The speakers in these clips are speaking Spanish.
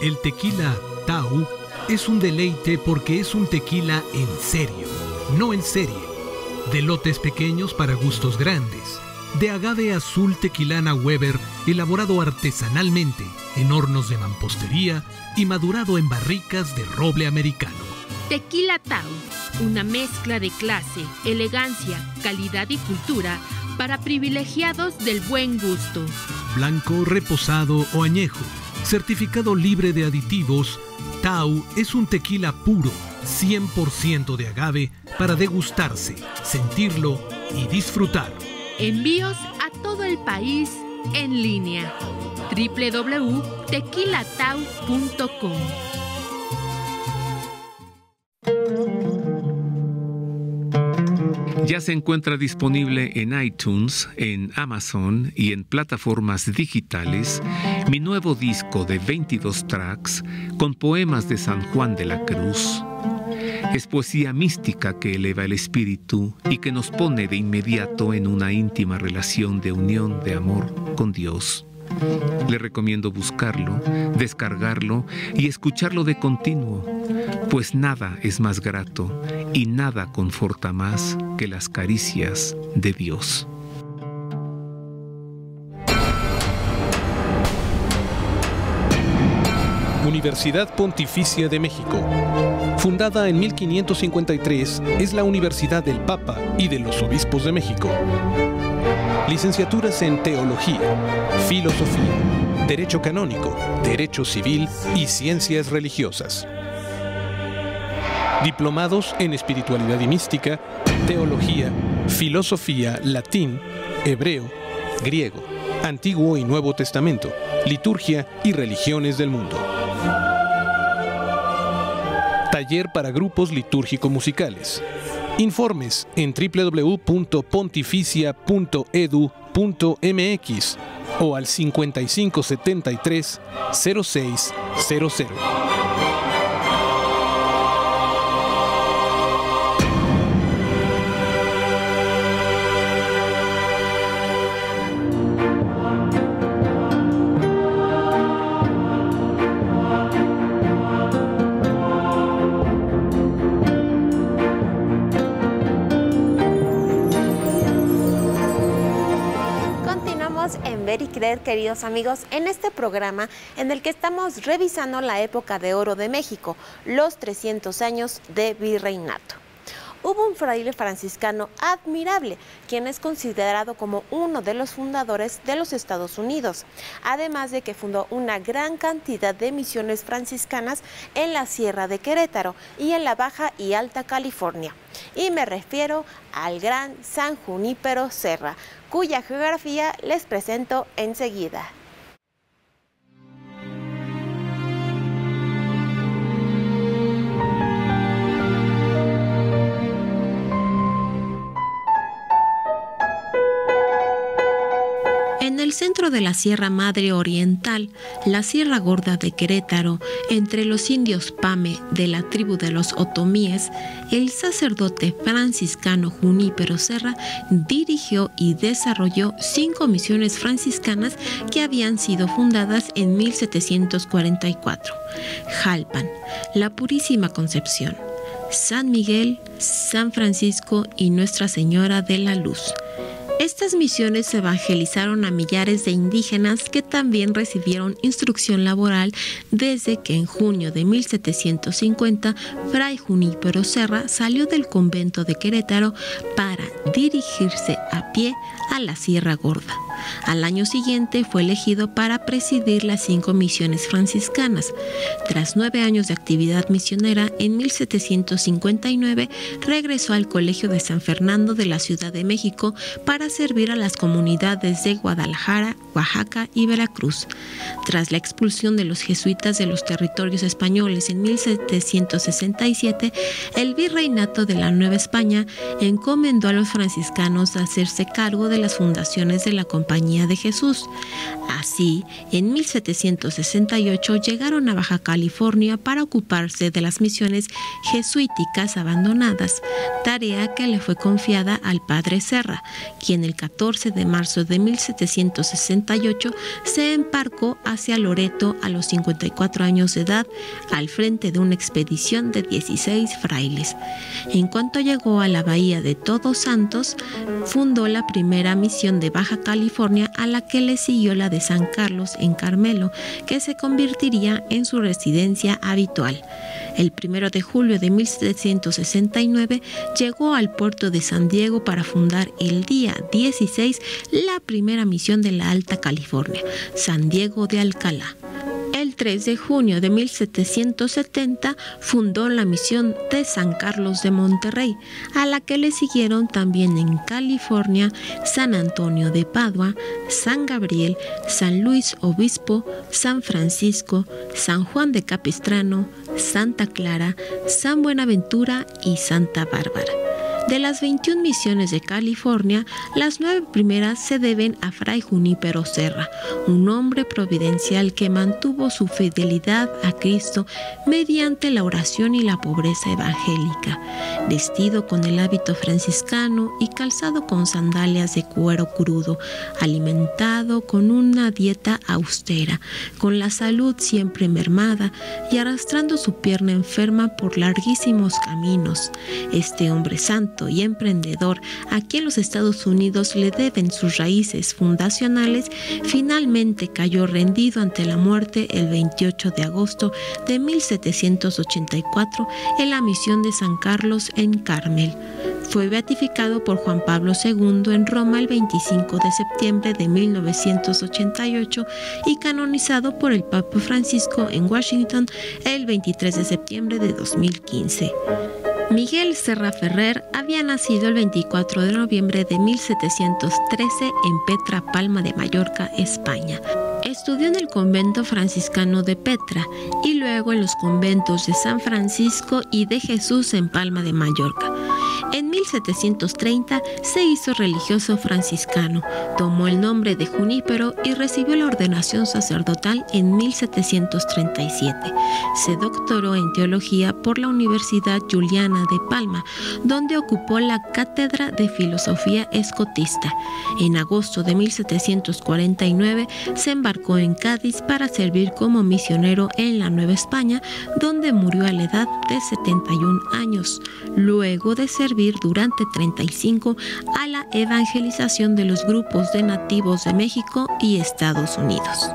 El tequila Tau es un deleite porque es un tequila en serio, no en serie. De lotes pequeños para gustos grandes. De agave azul tequilana Weber, elaborado artesanalmente en hornos de mampostería y madurado en barricas de roble americano. Tequila Tau, una mezcla de clase, elegancia, calidad y cultura para privilegiados del buen gusto. Blanco, reposado o añejo, certificado libre de aditivos, Tau es un tequila puro, 100% de agave para degustarse, sentirlo y disfrutar. Envíos a todo el país en línea. www.tequilatau.com. Ya se encuentra disponible en iTunes, en Amazon y en plataformas digitales mi nuevo disco de 22 tracks con poemas de San Juan de la Cruz. Es poesía mística que eleva el espíritu y que nos pone de inmediato en una íntima relación de unión, de amor con Dios. Le recomiendo buscarlo, descargarlo y escucharlo de continuo, pues nada es más grato y nada conforta más que las caricias de Dios. Universidad Pontificia de México. Fundada en 1553, es la Universidad del Papa y de los Obispos de México. Licenciaturas en Teología, Filosofía, Derecho Canónico, Derecho Civil y Ciencias Religiosas. Diplomados en Espiritualidad y Mística, Teología, Filosofía, Latín, Hebreo, Griego, Antiguo y Nuevo Testamento, Liturgia y Religiones del Mundo. Taller para grupos litúrgico-musicales. Informes en www.pontificia.edu.mx o al 5573 0600. Y creer, queridos amigos, en este programa en el que estamos revisando la época de oro de México, los 300 años de virreinato. Hubo un fraile franciscano admirable, quien es considerado como uno de los fundadores de los Estados Unidos, además de que fundó una gran cantidad de misiones franciscanas en la Sierra de Querétaro y en la Baja y Alta California. Y me refiero al gran San Junípero Serra, cuya geografía les presento enseguida. En el centro de la Sierra Madre Oriental, la Sierra Gorda de Querétaro, entre los indios Pame de la tribu de los Otomíes, el sacerdote franciscano Junípero Serra dirigió y desarrolló 5 misiones franciscanas que habían sido fundadas en 1744. Jalpan, la Purísima Concepción, San Miguel, San Francisco y Nuestra Señora de la Luz. Estas misiones evangelizaron a millares de indígenas que también recibieron instrucción laboral desde que en junio de 1750 Fray Junípero Serra salió del convento de Querétaro para dirigirse a pie a la Sierra Gorda. Al año siguiente fue elegido para presidir las 5 misiones franciscanas. Tras 9 años de actividad misionera, en 1759 regresó al Colegio de San Fernando de la Ciudad de México para servir a las comunidades de Guadalajara, Oaxaca y Veracruz. Tras la expulsión de los jesuitas de los territorios españoles en 1767, el virreinato de la Nueva España encomendó a los franciscanos a hacerse cargo de las fundaciones de la Compañía de Jesús. Así, en 1768 llegaron a Baja California para ocuparse de las misiones jesuíticas abandonadas, tarea que le fue confiada al padre Serra, quien el 14 de marzo de 1769 1768 se embarcó hacia Loreto a los 54 años de edad al frente de una expedición de 16 frailes. En cuanto llegó a la bahía de Todos Santos, fundó la primera misión de Baja California, a la que le siguió la de San Carlos en Carmelo, que se convertiría en su residencia habitual. El 1 de julio de 1769 llegó al puerto de San Diego para fundar el día 16 la primera misión de la Alta California, San Diego de Alcalá. El 3 de junio de 1770 fundó la misión de San Carlos de Monterrey, a la que le siguieron también en California San Antonio de Padua, San Gabriel, San Luis Obispo, San Francisco, San Juan de Capistrano, Santa Clara, San Buenaventura y Santa Bárbara. De las 21 misiones de California, las 9 primeras se deben a Fray Junípero Serra, un hombre providencial que mantuvo su fidelidad a Cristo mediante la oración y la pobreza evangélica, vestido con el hábito franciscano y calzado con sandalias de cuero crudo, alimentado con una dieta austera, con la salud siempre mermada y arrastrando su pierna enferma por larguísimos caminos. Este hombre santo y emprendedor, a quien los Estados Unidos le deben sus raíces fundacionales, finalmente cayó rendido ante la muerte el 28 de agosto de 1784 en la misión de San Carlos en Carmel. Fue beatificado por Juan Pablo II en Roma el 25 de septiembre de 1988 y canonizado por el Papa Francisco en Washington el 23 de septiembre de 2015. Miguel Serra Ferrer había nacido el 24 de noviembre de 1713 en Petra, Palma de Mallorca, España. Estudió en el convento franciscano de Petra y luego en los conventos de San Francisco y de Jesús en Palma de Mallorca. En 1730 se hizo religioso franciscano, tomó el nombre de Junípero y recibió la ordenación sacerdotal en 1737. Se doctoró en teología por la Universidad Juliana de Palma, donde ocupó la cátedra de filosofía escotista. En agosto de 1749 se embarcó en Cádiz para servir como misionero en la Nueva España, donde murió a la edad de 71 años, luego de servir durante 35 a la evangelización de los grupos de nativos de México y Estados Unidos.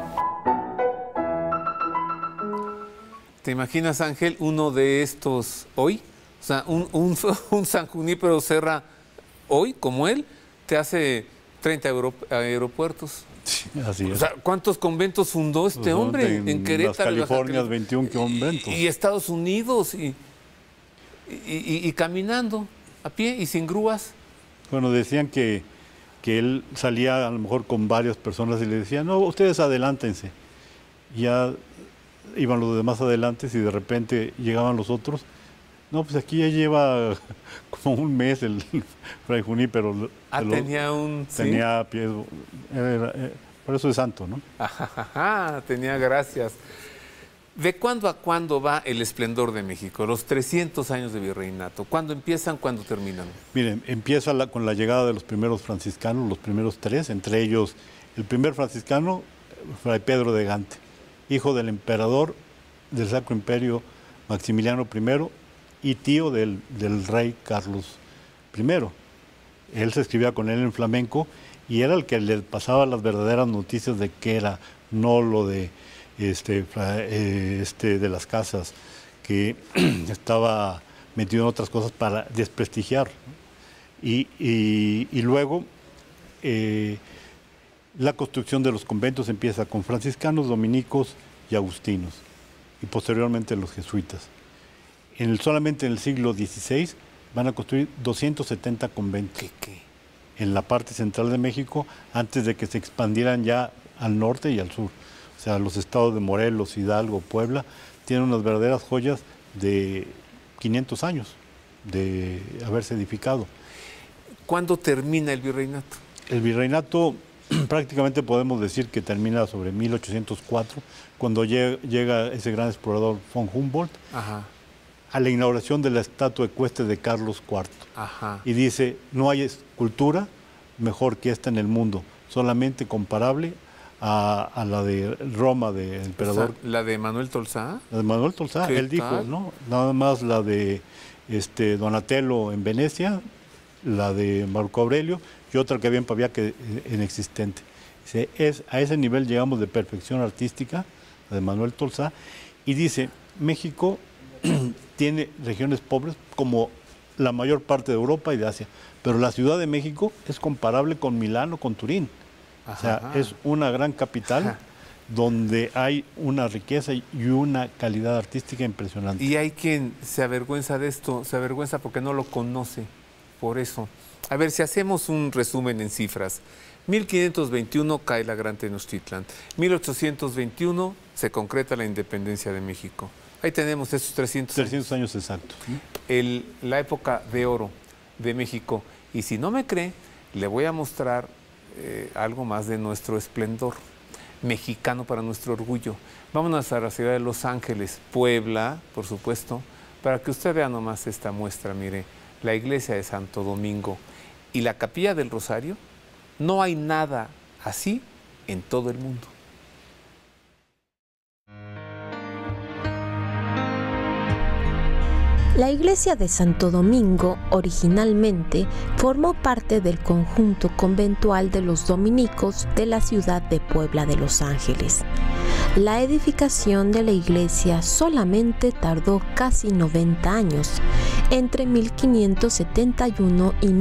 ¿Te imaginas, Ángel, uno de estos hoy? O sea, un San Junípero Serra hoy, como él, te hace 30 aeropuertos. Sí, así es. O sea, ¿cuántos conventos fundó este hombre en Querétaro? Las Californias, 21 conventos. Y Estados Unidos, y caminando, a pie y sin grúas. Bueno, decían que él salía a lo mejor con varias personas y le decían, no, ustedes adelántense. Y ya iban los demás adelante y de repente llegaban los otros. No, pues aquí ya lleva como un mes el Fray Junípero. Tenía un... Tenía pies, por eso es santo, ¿no? Tenía gracias. ¿De cuándo a cuándo va el esplendor de México? Los 300 años de virreinato. ¿Cuándo empiezan, cuándo terminan? Miren, empieza con la llegada de los primeros franciscanos, los primeros 3, entre ellos el primer franciscano, Fray Pedro de Gante, hijo del emperador del Sacro Imperio Maximiliano I y tío del rey Carlos I. Él se escribía con él en flamenco y era el que le pasaba las verdaderas noticias de qué era, no lo de de las casas, que estaba metido en otras cosas para desprestigiar. Y luego la construcción de los conventos empieza con franciscanos, dominicos y agustinos, y posteriormente los jesuitas. Solamente en el siglo XVI van a construir 270 conventos. ¿Qué? En la parte central de México, antes de que se expandieran ya al norte y al sur. O sea, los estados de Morelos, Hidalgo, Puebla, tienen unas verdaderas joyas de 500 años de haberse edificado. ¿Cuándo termina el virreinato? El virreinato prácticamente podemos decir que termina sobre 1804, cuando llega ese gran explorador von Humboldt. Ajá. A la inauguración de la estatua ecuestre de Carlos IV. Ajá. Y dice, no hay escultura mejor que esta en el mundo, solamente comparable a la de Roma, del emperador. O sea, ¿la de Manuel Tolsá? La de Manuel Tolsá, él dijo, ¿no? Nada más la de Donatello en Venecia, la de Marco Aurelio y otra que había en Pavía que inexistente. Dice, a ese nivel llegamos de perfección artística, la de Manuel Tolsá, y dice, México tiene regiones pobres como la mayor parte de Europa y de Asia, pero la Ciudad de México es comparable con Milán o con Turín. Ajá. O sea, es una gran capital donde hay una riqueza y una calidad artística impresionante. Y hay quien se avergüenza de esto, se avergüenza porque no lo conoce, por eso. A ver, si hacemos un resumen en cifras. 1521 cae la Gran Tenochtitlan. 1821 se concreta la independencia de México. Ahí tenemos esos 300 años exactos. La época de oro de México. Y si no me cree, le voy a mostrar algo más de nuestro esplendor mexicano para nuestro orgullo. Vámonos a la ciudad de Los Ángeles, Puebla, por supuesto, para que usted vea nomás esta muestra. Mire, la iglesia de Santo Domingo y la Capilla del Rosario. No hay nada así en todo el mundo. La iglesia de Santo Domingo originalmente formó parte del conjunto conventual de los dominicos de la ciudad de Puebla de Los Ángeles. La edificación de la iglesia solamente tardó casi 90 años, entre 1571 y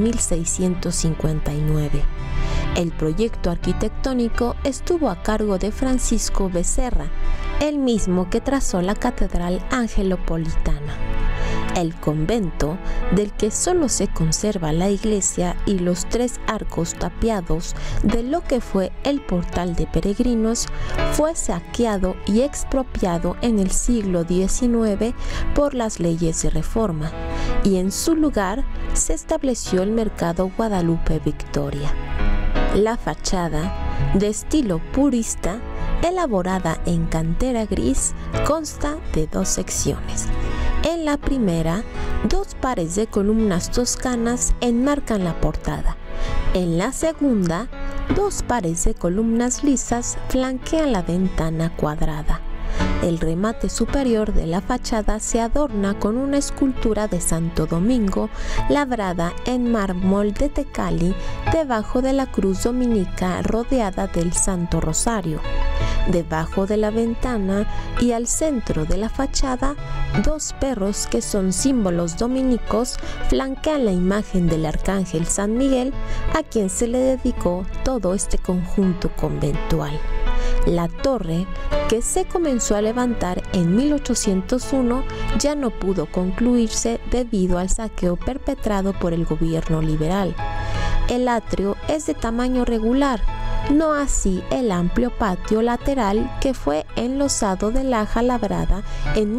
1659. El proyecto arquitectónico estuvo a cargo de Francisco Becerra, el mismo que trazó la Catedral Angelopolitana. El convento, del que solo se conserva la iglesia y los 3 arcos tapiados de lo que fue el portal de peregrinos, fue saqueado y expropiado en el siglo XIX por las leyes de reforma, y en su lugar se estableció el mercado Guadalupe Victoria. La fachada, de estilo purista, elaborada en cantera gris, consta de 2 secciones. En la primera, 2 pares de columnas toscanas enmarcan la portada. En la segunda, 2 pares de columnas lisas flanquean la ventana cuadrada. El remate superior de la fachada se adorna con una escultura de Santo Domingo labrada en mármol de Tecali debajo de la cruz dominica rodeada del Santo Rosario. Debajo de la ventana y al centro de la fachada, 2 perros que son símbolos dominicos flanquean la imagen del arcángel San Miguel, a quien se le dedicó todo este conjunto conventual. La torre, que se comenzó a levantar en 1801, ya no pudo concluirse debido al saqueo perpetrado por el gobierno liberal. El atrio es de tamaño regular, no así el amplio patio lateral que fue enlosado de laja labrada en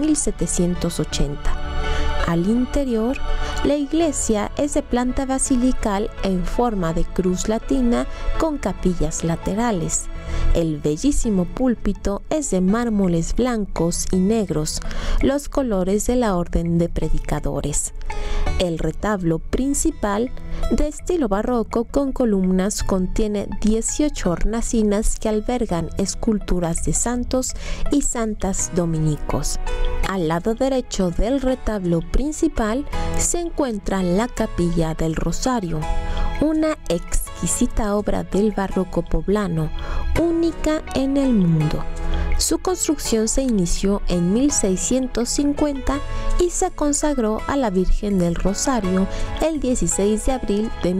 1780. Al interior, la iglesia es de planta basilical en forma de cruz latina con capillas laterales. El bellísimo púlpito es de mármoles blancos y negros, los colores de la orden de predicadores. El retablo principal, de estilo barroco con columnas, contiene 18 hornacinas que albergan esculturas de santos y santas dominicos. Al lado derecho del retablo principal se encuentra la Capilla del Rosario, una exquisita obra del barroco poblano, única en el mundo. Su construcción se inició en 1650 y se consagró a la Virgen del Rosario el 16 de abril de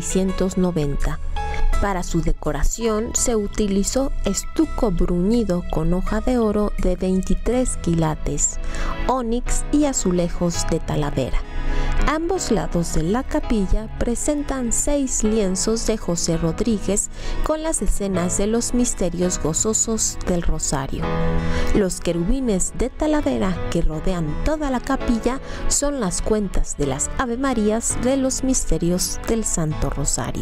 1690. Para su decoración se utilizó estuco bruñido con hoja de oro de 23 quilates, ónix y azulejos de Talavera. Ambos lados de la capilla presentan 6 lienzos de José Rodríguez con las escenas de los misterios gozosos del Rosario. Los querubines de Talavera que rodean toda la capilla son las cuentas de las Avemarías de los misterios del Santo Rosario.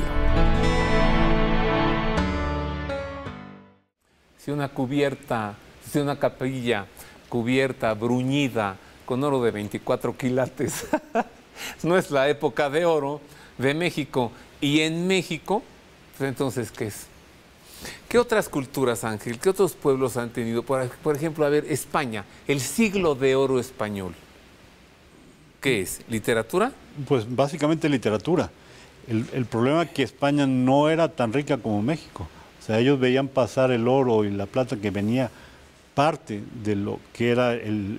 Si una capilla cubierta, bruñida, con oro de 24 quilates, no es la época de oro de México. Y en México, pues entonces, ¿qué es? ¿Qué otras culturas, Ángel? ¿Qué otros pueblos han tenido? Por ejemplo, a ver, España, el siglo de oro español. ¿Qué es? ¿Literatura? Pues básicamente literatura. El problema es que España no era tan rica como México. O sea, ellos veían pasar el oro y la plata que venía parte de lo que era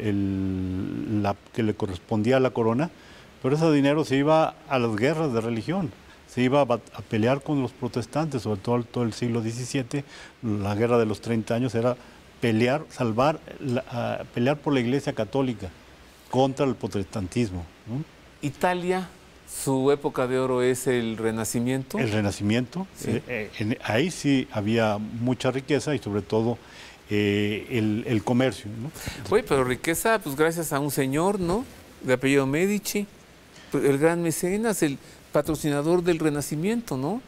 que le correspondía a la corona, pero ese dinero se iba a las guerras de religión, se iba a pelear con los protestantes, sobre todo el siglo XVII, la guerra de los 30 años era pelear, pelear por la Iglesia Católica contra el protestantismo, ¿no? Italia, su época de oro es el Renacimiento. El Renacimiento, sí. Ahí sí había mucha riqueza y sobre todo el comercio, ¿no? Oye, pero riqueza, pues gracias a un señor, ¿no? De apellido Medici, el gran mecenas, el patrocinador del Renacimiento, ¿no?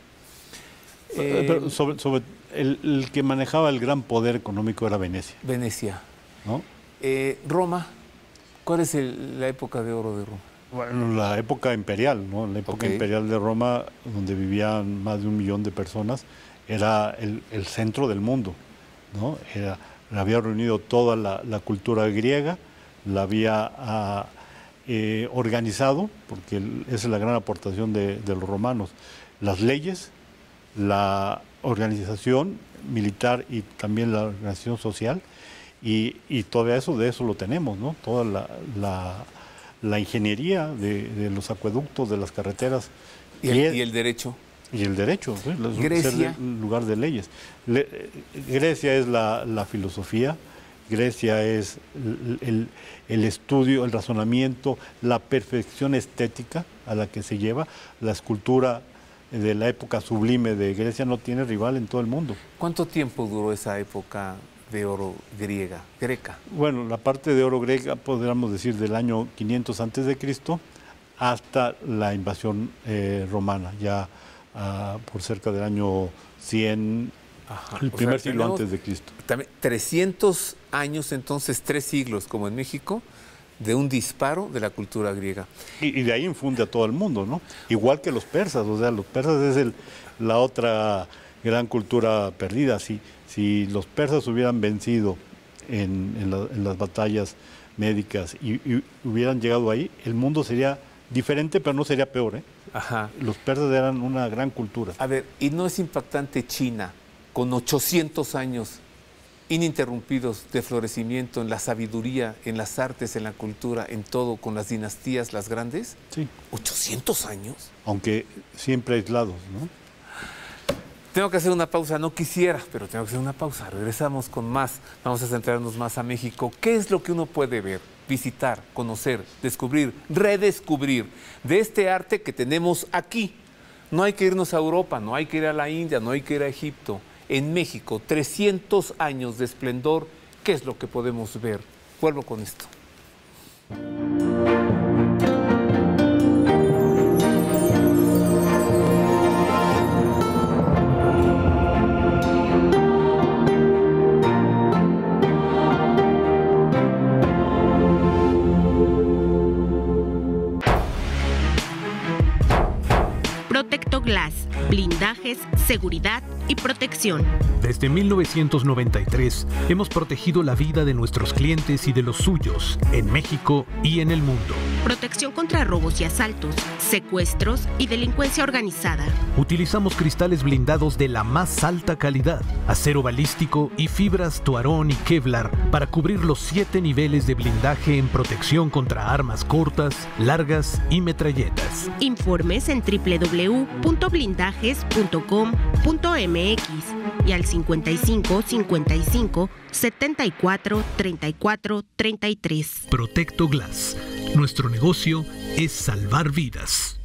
Pero sobre el que manejaba el gran poder económico era Venecia. Venecia. ¿No? Roma, ¿cuál es la época de oro de Roma? Bueno, la época imperial, ¿no? La época imperial de Roma, donde vivían más de 1 millón de personas, era el centro del mundo, ¿no? Había reunido toda la cultura griega, la había organizado, porque esa es la gran aportación de los romanos, las leyes, la organización militar y también la organización social, y todo eso, de eso lo tenemos, ¿no? Toda la ingeniería de los acueductos, de las carreteras. ¿Y el derecho? Y el derecho, ¿sí? Grecia. En lugar de leyes. Grecia es la filosofía, Grecia es el estudio, el razonamiento, la perfección estética a la que se lleva. La escultura de la época sublime de Grecia no tiene rival en todo el mundo. ¿Cuánto tiempo duró esa época de oro greca? Bueno, la parte de oro greca podríamos decir del año 500 a.C. hasta la invasión romana, ya por cerca del año 100, el primer siglo antes de Cristo. También 300 años, entonces 3 siglos, como en México, de un disparo de la cultura griega. Y de ahí infunde a todo el mundo, ¿no? Igual que los persas, o sea, los persas es la otra gran cultura perdida. Si los persas hubieran vencido en las batallas médicas y hubieran llegado ahí, el mundo sería diferente, pero no sería peor, ¿eh? Ajá. Los persas eran una gran cultura. A ver, ¿y no es impactante China, con 800 años ininterrumpidos de florecimiento en la sabiduría, en las artes, en la cultura, en todo, con las dinastías, las grandes? Sí. ¿800 años? Aunque siempre aislados, ¿no? Tengo que hacer una pausa, no quisiera, pero tengo que hacer una pausa. Regresamos con más, vamos a centrarnos más a México. ¿Qué es lo que uno puede ver, visitar, conocer, descubrir, redescubrir de este arte que tenemos aquí? No hay que irnos a Europa, no hay que ir a la India, no hay que ir a Egipto. En México, 300 años de esplendor, ¿qué es lo que podemos ver? Vuelvo con esto. Protectoglass, blindajes, seguridad y protección. Desde 1993 hemos protegido la vida de nuestros clientes y de los suyos en México y en el mundo. Protección contra robos y asaltos, secuestros y delincuencia organizada. Utilizamos cristales blindados de la más alta calidad, acero balístico y fibras Tuarón y Kevlar para cubrir los 7 niveles de blindaje en protección contra armas cortas, largas y metralletas. Informes en www.blindajes.com.mx y al 55 55 74 34 33. Protectoglass. Nuestro negocio es salvar vidas.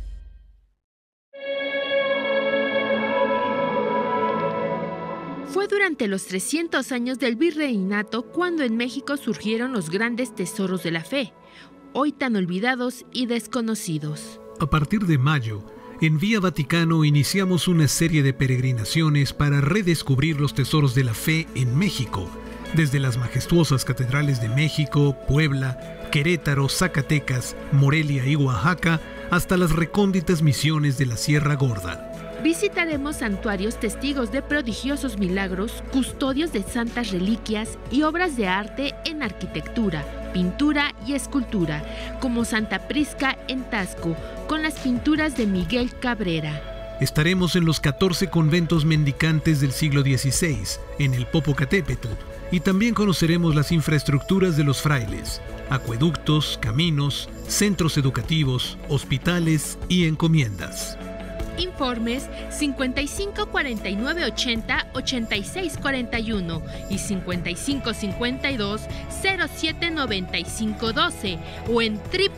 Fue durante los 300 años del virreinato cuando en México surgieron los grandes tesoros de la fe, hoy tan olvidados y desconocidos. A partir de mayo, en Vía Vaticano iniciamos una serie de peregrinaciones para redescubrir los tesoros de la fe en México, desde las majestuosas catedrales de México, Puebla, Querétaro, Zacatecas, Morelia y Oaxaca, hasta las recónditas misiones de la Sierra Gorda. Visitaremos santuarios testigos de prodigiosos milagros, custodios de santas reliquias y obras de arte en arquitectura, pintura y escultura, como Santa Prisca en Taxco, con las pinturas de Miguel Cabrera. Estaremos en los 14 conventos mendicantes del siglo XVI, en el Popocatépetl, y también conoceremos las infraestructuras de los frailes, acueductos, caminos, centros educativos, hospitales y encomiendas. Informes 55 49 80 86 41 y 55 52 07 95 12 o en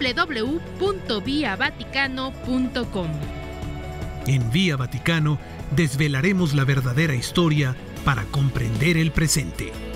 www.viavaticano.com. En Vía Vaticano desvelaremos la verdadera historia para comprender el presente.